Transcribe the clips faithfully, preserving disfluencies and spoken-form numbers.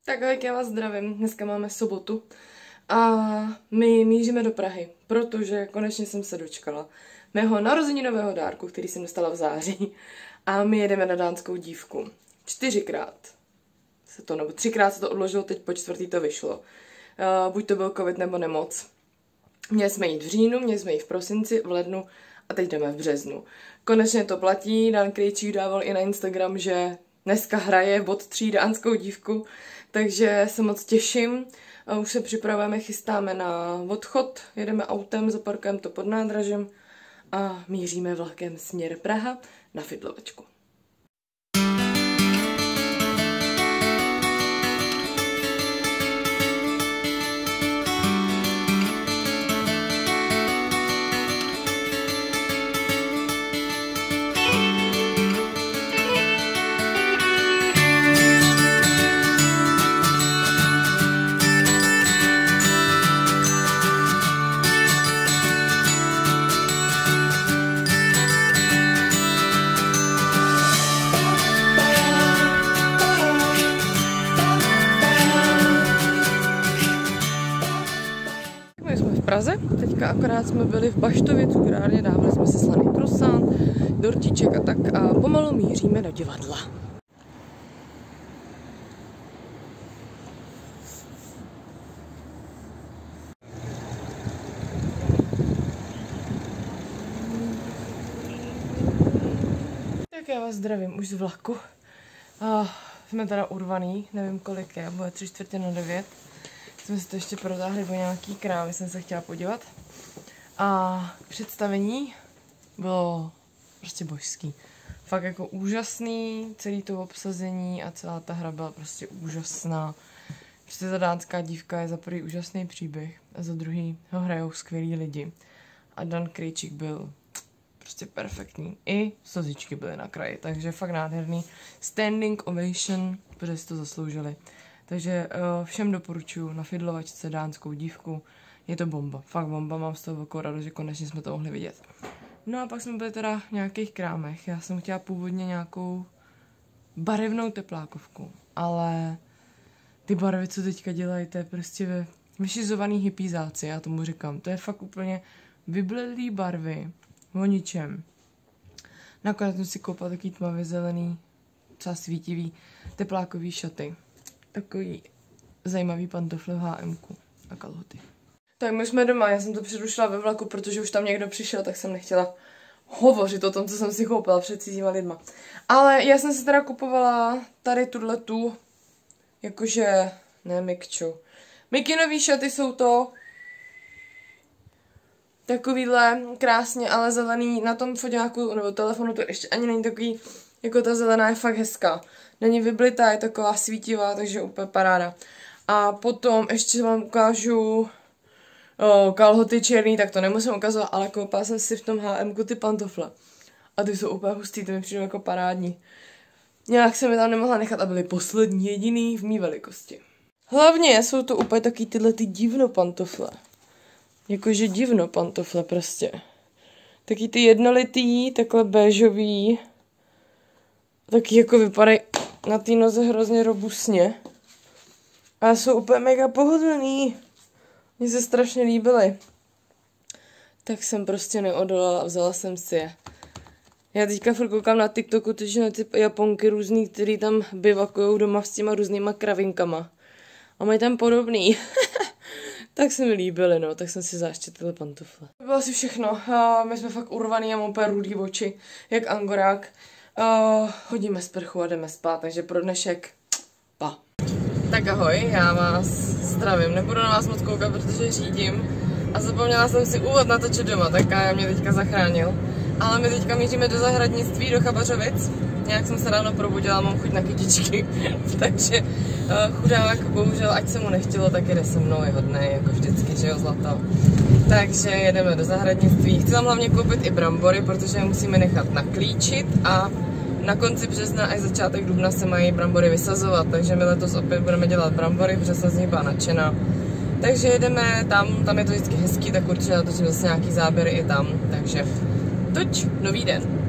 Tak jak já vás zdravím, dneska máme sobotu a my míříme do Prahy, protože konečně jsem se dočkala mého narozeninového dárku, který jsem dostala v září a my jedeme na dánskou dívku. Čtyřikrát se to, nebo třikrát se to odložilo, teď po čtvrtý to vyšlo. Uh, buď to byl covid nebo nemoc. Měli jsme jít v říjnu, měli jsme jít v prosinci, v lednu a teď jdeme v březnu. Konečně to platí, Dan Krejčík dával i na Instagram, že dneska hraje bod tří dánskou dívku, takže se moc těším. A už se připravujeme, chystáme na odchod, jedeme autem, zaparkujeme to pod nádražem a míříme vlakem směr Praha na Fidlovačku. Praze. Teďka akorát jsme byli v Baštově cukrárně, dávali jsme si slaný krosán, dortíček a tak a pomalu míříme do divadla. Tak já vás zdravím už z vlaku. Uh, jsme teda urvaný, nevím kolik je, bude tři čtvrtě na devět. Jsme si to ještě protáhli do nějaký krávy, jsem se chtěla podívat. A představení bylo prostě božský. Fakt jako úžasný, celý to obsazení a celá ta hra byla prostě úžasná. Prostě ta dánská dívka je za prvý úžasný příběh a za druhý ho hrajou skvělí lidi. A Dan Krejčík byl prostě perfektní. I slzičky byly na kraji, takže fakt nádherný. Standing ovation, protože si to zasloužili. Takže uh, všem doporučuji na Fidlovačce dánskou dívku. Je to bomba, fakt bomba, mám z toho velkou radost, že konečně jsme to mohli vidět. No a pak jsme byli teda v nějakých krámech. Já jsem chtěla původně nějakou barevnou teplákovku, ale ty barvy, co teďka dělají, to je prostě ve vyšizovaný hypízáci, já tomu říkám. To je fakt úplně vyblelý barvy o ničem. Nakonec jsem si koupila takový tmavě zelený, třeba svítivý teplákový šaty. Takový zajímavý pantofle v há emku a kalhoty. Tak my jsme doma, já jsem to přerušila ve vlaku, protože už tam někdo přišel, tak jsem nechtěla hovořit o tom, co jsem si koupila před cizíma lidma. Ale já jsem si teda kupovala tady tuhletu, jakože, ne mikču. Mikinový šaty jsou to takovýhle krásně, ale zelený, na tom foťáku nebo telefonu to ještě ani není takový, jako ta zelená je fakt hezká. Není vyblitá, je taková svítivá, takže úplně paráda. A potom ještě vám ukážu o, kalhoty černý, tak to nemusím ukazovat, ale koupala jsem si v tom há emku ty pantofle. A ty jsou úplně hustý, ty mi přijdou jako parádní. Nějak jsem je tam nemohla nechat a byly poslední jediný v mý velikosti. Hlavně jsou to úplně taky tyhle ty divno pantofle. Jakože divno pantofle prostě. Taky ty jednolitý, takhle béžový. Taky jako vypadají na té noze hrozně robustně. A jsou úplně mega pohodlný. Mně se strašně líbily. Tak jsem prostě neodolala a vzala jsem si je. Já teďka furt koukám na TikToku, takže na ty Japonky různý, který tam bivakujou doma s těma různýma kravinkama. A mají tam podobný. Tak se mi líbily, no, tak jsem si záště tyhle pantofle. To bylo asi všechno. Uh, my jsme fakt urvaný, já mám úplně rudý oči, jak angorák. Uh, hodíme sprchu a jdeme spát, takže pro dnešek pa. Tak ahoj, já vás zdravím, nebudu na vás moc koukat, protože řídím a zapomněla jsem si úvod natočit doma, tak Kája mě teďka zachránil. Ale my teďka míříme do zahradnictví, do Chabařovic. Nějak jsem se ráno probudila, mám chuť na kytičky, takže uh, chudák, bohužel, ať se mu nechtělo, tak jede se mnou, je hodnej, jako vždycky, že jo, zlato. Takže jedeme do zahradnictví. Chci tam hlavně koupit i brambory, protože je musíme nechat naklíčit a na konci března až začátek dubna se mají brambory vysazovat, takže my letos opět budeme dělat brambory, protože jsem z nich byla nadšená. Takže jedeme tam, tam je to vždycky hezký, tak určitě natočím zase nějaký záběry i tam, takže toč, nový den.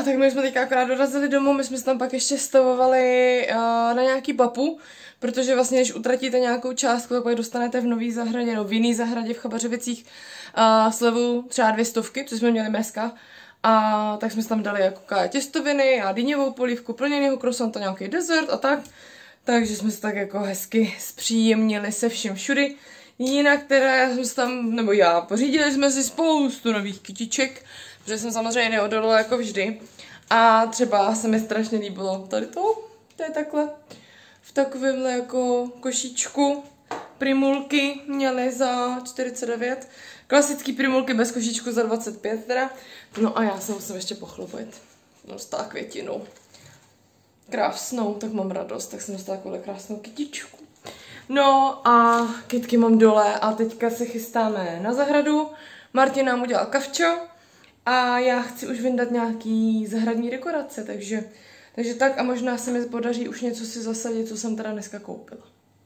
tak my jsme teďka akorát dorazili domů, my jsme se tam pak ještě stavovali uh, na nějaký papu, protože vlastně, když utratíte nějakou částku, tak pak dostanete v nový zahradě, no v jiný zahradě v Chabařovicích uh, slevu třeba dvě stovky, co jsme měli dneska. A tak jsme tam dali jako těstoviny a dýňovou polívku, plněnýho croissanta, nějaký dezert a tak. Takže jsme se tak jako hezky zpříjemnili se všem všudy. Jinak teda já jsem tam, nebo já, pořídili jsme si spoustu nových kytiček, protože jsem samozřejmě neodolala jako vždy. A třeba se mi strašně líbilo tady to, to je takhle, v takovémhle jako košíčku. Primulky měly za čtyřicet devět, klasický primulky bez košíčku za dvacet pět teda. No a já se musím ještě pochlubit. Dostala květinu. Krásnou, tak mám radost, tak jsem dostala takovou krásnou kytičku. No a kytky mám dole a teďka se chystáme na zahradu. Martin nám udělal kavčo a já chci už vyndat nějaký zahradní dekorace, takže, takže tak a možná se mi podaří už něco si zasadit, co jsem teda dneska koupila.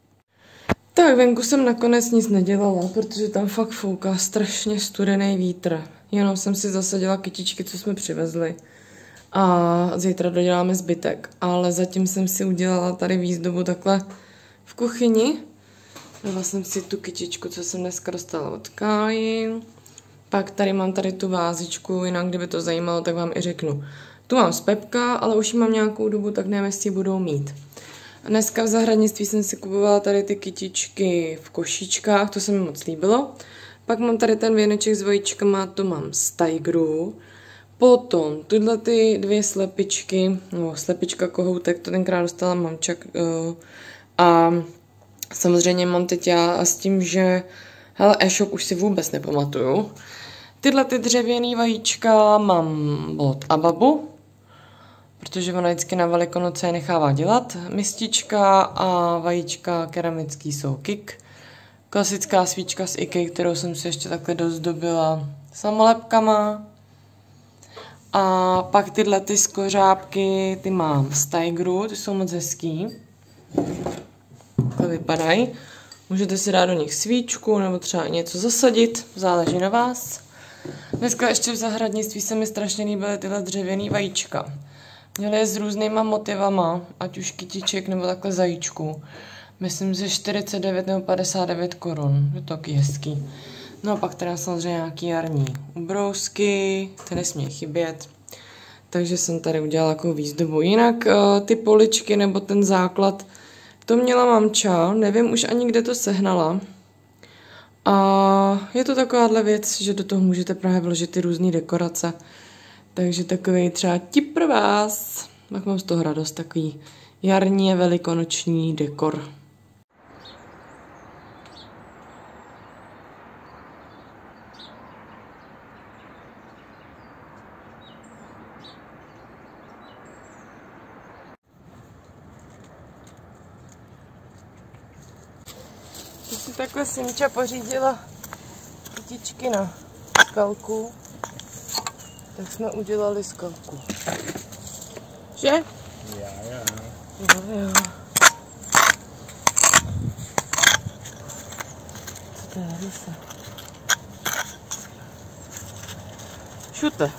Tak venku jsem nakonec nic nedělala, protože tam fakt fouká strašně studený vítr. Jenom jsem si zasadila kytičky, co jsme přivezli. A zítra doděláme zbytek. Ale zatím jsem si udělala tady výzdobu takhle v kuchyni. Dala jsem si tu kytičku, co jsem dneska dostala od Káji. Pak tady mám tady tu vázičku, jinak kdyby to zajímalo, tak vám i řeknu. Tu mám z Pepka, ale už ji mám nějakou dobu, tak nevím, jestli ji budou mít. Dneska v zahradnictví jsem si kupovala tady ty kytičky v košíčkách, to se mi moc líbilo. Pak mám tady ten věneček s vajíčkama, to mám z Tigeru. Potom tyhle ty dvě slepičky, no slepička kohoutek, to tenkrát dostala mamča. Uh, a samozřejmě mám teď já s tím, že hele, e-shop už si vůbec nepamatuju. Tyhle ty dřevěný vajíčka mám od Ababu, protože ona vždycky na Velikonoce je nechává dělat. Mistička a vajíčka keramický jsou Kik. Klasická svíčka z IKEA, kterou jsem si ještě takhle dozdobila samolepkama. A pak tyhle ty skořápky, ty mám z Tigeru, ty jsou moc hezký. Takhle vypadají. Můžete si dát do nich svíčku nebo třeba něco zasadit, záleží na vás. Dneska ještě v zahradnictví se mi strašně líbily tyhle dřevěný vajíčka. Měly je s různýma motivama, ať už kytiček nebo takhle zajíčků. Myslím, že čtyřicet devět nebo padesát devět korun. Je to taky hezký. No a pak teda samozřejmě nějaký jarní ubrousky, ty nesmí chybět. Takže jsem tady udělala takovou výzdobu. Jinak uh, ty poličky nebo ten základ, to měla mamča, nevím už ani kde to sehnala. A je to takováhle věc, že do toho můžete právě vložit ty různé dekorace. Takže takový třeba tip pro vás. Tak mám z toho radost, takový jarní velikonoční dekor. Když si takhle Simča pořídila kytičky na skalku, tak jsme udělali skalku. Že? Já, já. Jo, jo. Co to je, Lisa? Šute.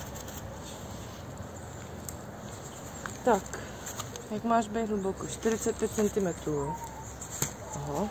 Tak, jak máš být hluboko? čtyřicet pět centimetrů. Aha.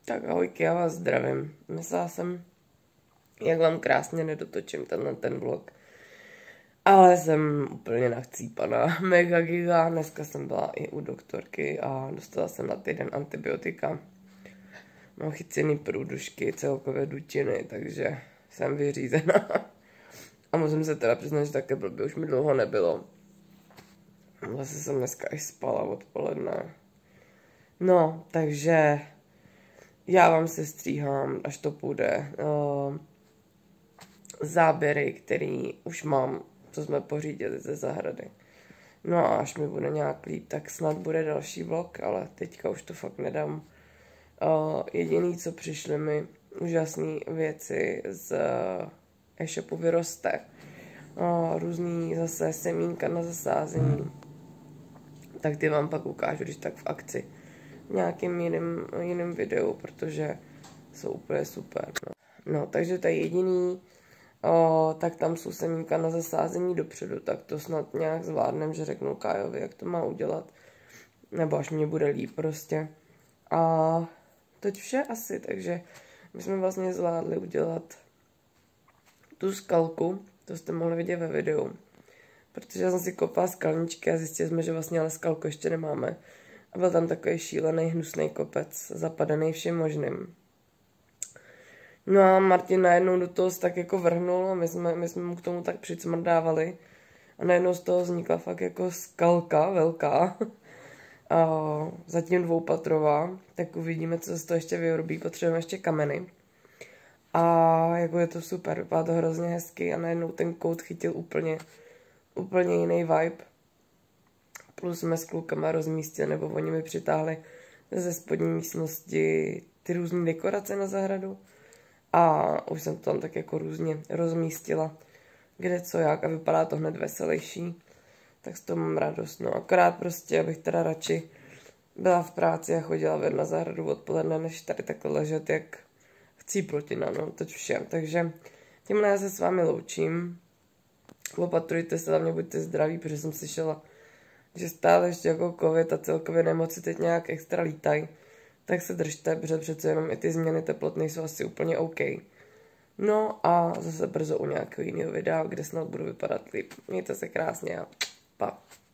Tak ahojky, já vás zdravím. Myslela jsem, jak vám krásně nedotočím tenhle ten vlog. Ale jsem úplně nachcípaná. Mega giga. Dneska jsem byla i u doktorky a dostala jsem na týden antibiotika. Mám chycený průdušky, celkově dutiny, takže jsem vyřízená. A musím se teda přiznat, že také blbě už mi dlouho nebylo. Vlastně jsem dneska i spala odpoledne. No, takže já vám se stříhám, až to půjde. Uh, záběry, který už mám, co jsme pořídili ze zahrady. No a až mi bude nějak líp, tak snad bude další vlog, ale teďka už to fakt nedám. Uh, jediný, co přišly mi úžasné věci z uh, e-shopu Vyroste. Uh, různý zase semínka na zasázení. Tak ty vám pak ukážu, když tak v akci. V nějakým jiným, jiným videu, protože jsou úplně super. No, no takže to je jediný. O, tak tam jsou semínka na zasázení dopředu, tak to snad nějak zvládnem, že řeknu Kájovi, jak to má udělat. Nebo až mě bude líp prostě. A teď vše asi, takže my jsme vlastně zvládli udělat tu skalku, to jste mohli vidět ve videu. Protože já jsem si kopala skalničky a zjistili jsme, že vlastně ale skalku ještě nemáme. A byl tam takový šílený, hnusný kopec, zapadený všem možným. No a Martin najednou do toho tak jako vrhnul a my jsme, my jsme mu k tomu tak přicmrdávali. A najednou z toho vznikla fakt jako skalka velká. A zatím dvoupatrová. Tak uvidíme, co se to ještě vyrobí. Potřebujeme ještě kameny. A jako je to super, vypadá to hrozně hezky a najednou ten kout chytil úplně, úplně jiný vibe. Plus jsme s klukama rozmístili, nebo oni mi přitáhli ze spodní místnosti ty různé dekorace na zahradu. A už jsem to tam tak jako různě rozmístila, kde co jak a vypadá to hned veselější. Tak z toho mám radost, no akorát prostě, abych teda radši byla v práci a chodila ven na zahradu odpoledne, než tady takhle ležet jak chcíplotina, no to všem. Takže tímhle já se s vámi loučím. Opatrujte se, hlavně buďte zdraví, protože jsem slyšela, že stále ještě jako covid a celkově nemoci teď nějak extra lítají. Tak se držte, protože přece jenom i ty změny teplot nejsou asi úplně OK. No a zase brzo u nějakého jiného videa, kde snad budu vypadat líp. Mějte se krásně a pa.